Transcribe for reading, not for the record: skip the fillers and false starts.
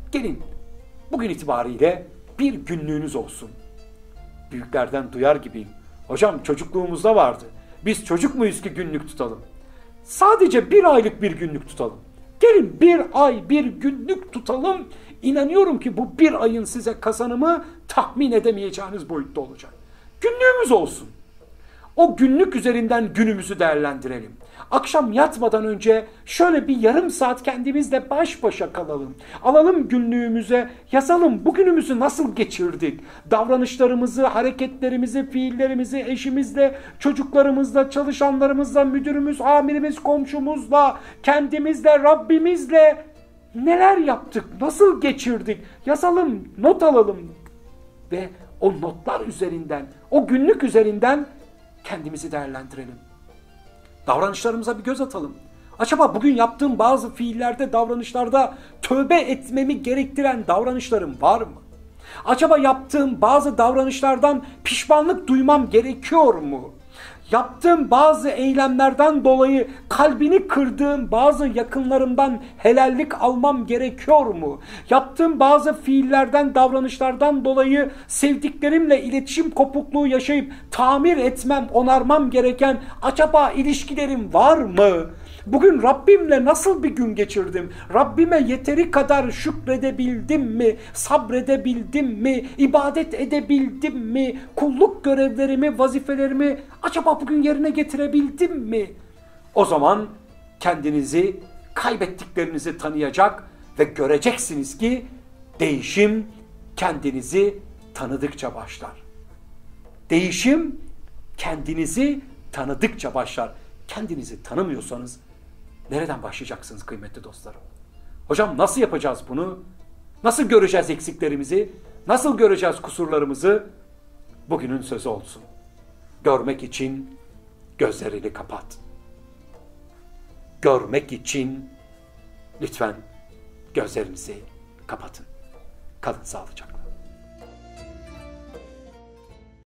Gelin bugün itibariyle bir günlüğünüz olsun. Büyüklerden duyar gibiyim. Hocam çocukluğumuzda vardı. Biz çocuk muyuz ki günlük tutalım? Sadece bir aylık bir günlük tutalım. Gelin bir ay bir günlük tutalım. İnanıyorum ki bu bir ayın size kazanımı tahmin edemeyeceğiniz boyutta olacak. Günlüğümüz olsun. O günlük üzerinden günümüzü değerlendirelim. Akşam yatmadan önce şöyle bir yarım saat kendimizle baş başa kalalım. Alalım günlüğümüze, yazalım bugünümüzü nasıl geçirdik? Davranışlarımızı, hareketlerimizi, fiillerimizi eşimizle, çocuklarımızla, çalışanlarımızla, müdürümüz, amirimiz, komşumuzla, kendimizle, Rabbimizle neler yaptık, nasıl geçirdik? Yazalım, not alalım ve o notlar üzerinden, o günlük üzerinden kendimizi değerlendirelim. Davranışlarımıza bir göz atalım. Acaba bugün yaptığım bazı fiillerde, davranışlarda tövbe etmemi gerektiren davranışlarım var mı? Acaba yaptığım bazı davranışlardan pişmanlık duymam gerekiyor mu? Yaptığım bazı eylemlerden dolayı kalbini kırdığım bazı yakınlarımdan helallik almam gerekiyor mu? Yaptığım bazı fiillerden, davranışlardan dolayı sevdiklerimle iletişim kopukluğu yaşayıp tamir etmem, onarmam gereken acaba ilişkilerim var mı? Bugün Rabbimle nasıl bir gün geçirdim? Rabbime yeteri kadar şükredebildim mi? Sabredebildim mi? İbadet edebildim mi? Kulluk görevlerimi, vazifelerimi acaba bugün yerine getirebildim mi? O zaman kendinizi, kaybettiklerinizi tanıyacak ve göreceksiniz ki değişim kendinizi tanıdıkça başlar. Değişim kendinizi tanıdıkça başlar. Kendinizi tanımıyorsanız nereden başlayacaksınız kıymetli dostlarım? Hocam nasıl yapacağız bunu? Nasıl göreceğiz eksiklerimizi? Nasıl göreceğiz kusurlarımızı? Bugünün sözü olsun. Görmek için gözlerini kapat. Görmek için lütfen gözlerinizi kapatın. Kalın sağlıcakla.